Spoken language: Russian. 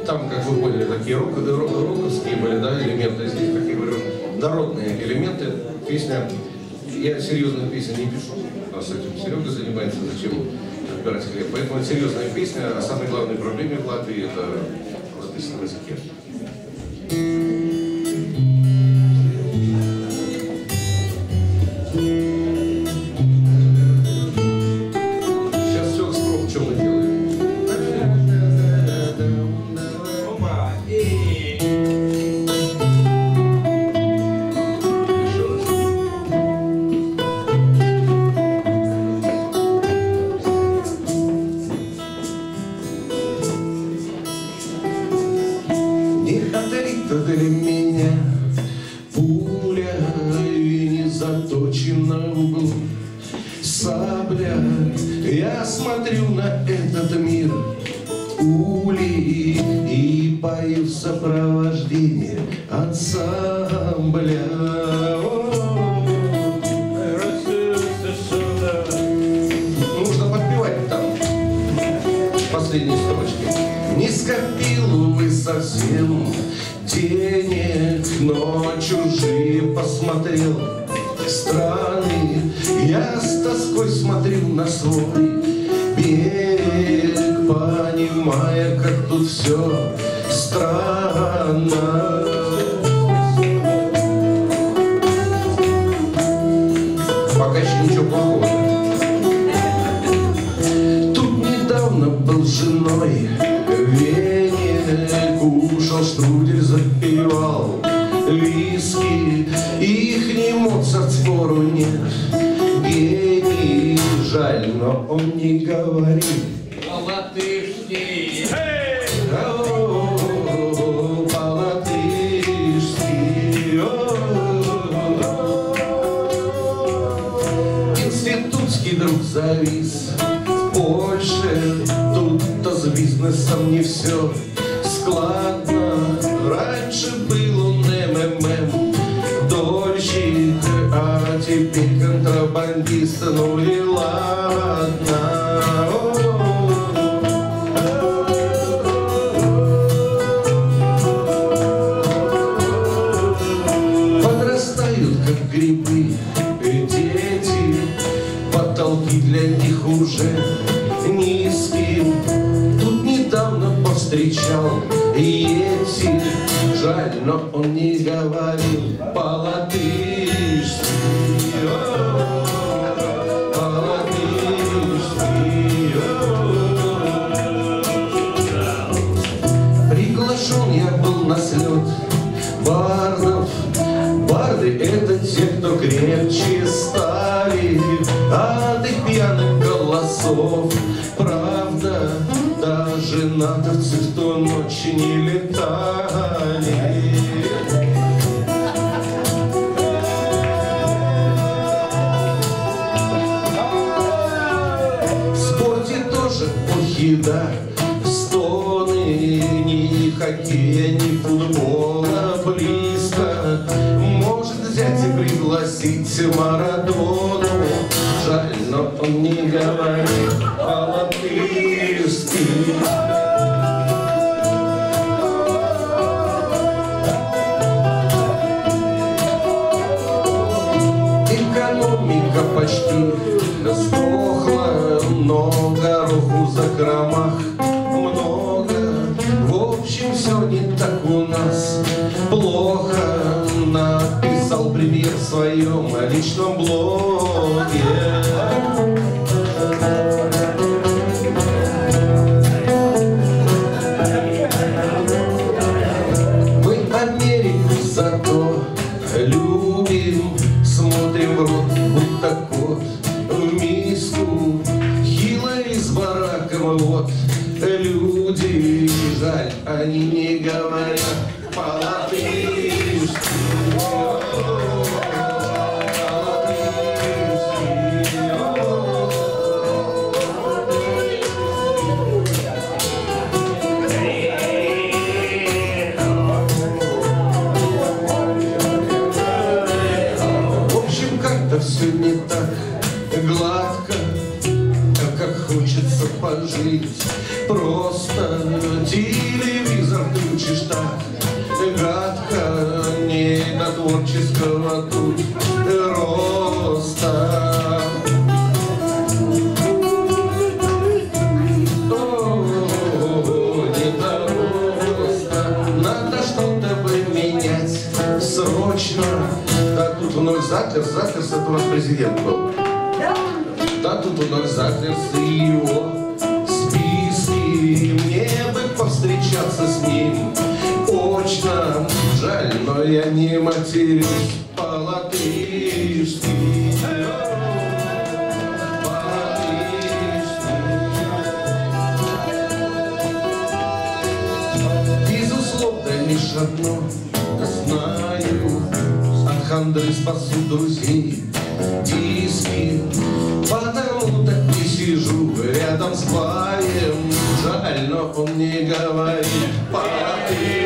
там, как вы поняли, такие роковские были, да, элементы. Здесь, как я говорю, народные элементы. Песня. Я серьезную песню не пишу. А с этим Серега занимается, зачем отбирать хлеб. Поэтому это серьезная песня. А самой главной проблемой в Латвии это в латышском языке. Для меня пуля и не заточена в углу сабля. Я смотрю на этот мир пули и пою в сопровождении ансамбля. Нужно подпевать там последние строчки. Не скопил вы совсем денег, но чужие посмотрел страны. Я с тоской смотрю на свой берег, понимая, как тут все странно. Пока еще ничего плохого. Тут недавно был с женой кушал штрудель, запивал виски. Их Моцарт, спору нет, гений, жаль, но он не говорит по-латышски. По-латышски. Институтский друг завис в Польше. Тут-то с бизнесом не все складно. Раньше был он МММ, дольщик, а теперь контрабандист. Ну и ладно. Подрастают, как грибы, дети, потолки для них уже низкие. Тут недавно повстречал Йети, жаль, но он не говорил по-латышски. По-латышски. Приглашен я был на слет бардов. Барды — это те, кто крепче стали от их пьяных голосов. Правда, даже натовцы в ту ночь не летали. В спорте тоже плохие, да, стоны. Ни хоккея, ни футбола близко. Может взять и пригласить Марадону. Жаль, но он не говорит по-латышски. Экономика почти сдохла, но гороху в закромах много. В общем, все не так у нас плохо. Написал премьер в своем личном блоге. Мы Америку зато любим, смотрим в рот, будто кот в миску. Хиллари с Бараком, вот люди, жаль, они не говорят по-латышски. Все не так гладко, как хочется пожить. Просто телевизор флиртуешь так гадко, не до творческого тут роста. Не до роста. Надо что-то поменять срочно. Да тут вновь Затлерс, это у нас президент был. Да тут вновь Затлерс и его списки. Мне бы повстречаться с ним очно. Жаль, но я не матерюсь по-латышски. Безусловно, лишь одно знаю: от хандры спасу друзей диски. Потому так и сижу рядом с Ваем. Жаль, но он не говорит по-латышски.